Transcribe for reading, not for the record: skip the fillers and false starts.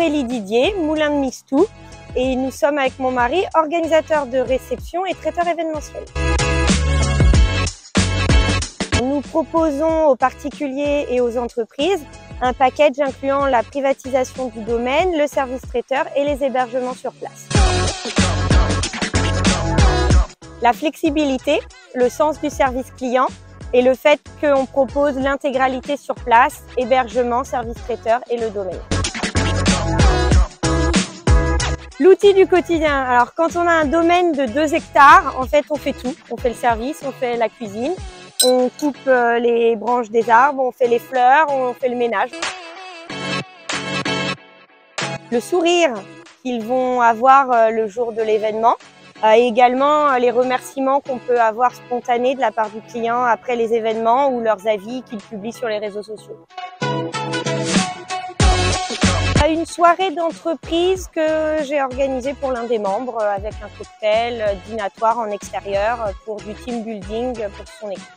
Aurélie Didier, moulin de Mistou, et nous sommes avec mon mari organisateurs de réception et traiteurs événementiels. Nous proposons aux particuliers et aux entreprises un package incluant la privatisation du domaine, le service traiteur et les hébergements sur place. La flexibilité, le sens du service client et le fait qu'on propose l'intégralité sur place, hébergement, service traiteur et le domaine. L'outil du quotidien. Alors quand on a un domaine de 2 hectares, en fait on fait tout. On fait le service, on fait la cuisine, on coupe les branches des arbres, on fait les fleurs, on fait le ménage. Le sourire qu'ils vont avoir le jour de l'événement. Et également les remerciements qu'on peut avoir spontanés de la part du client après les événements ou leurs avis qu'ils publient sur les réseaux sociaux. Une soirée d'entreprise que j'ai organisée pour l'un des membres avec un cocktail dînatoire en extérieur pour du team building pour son équipe.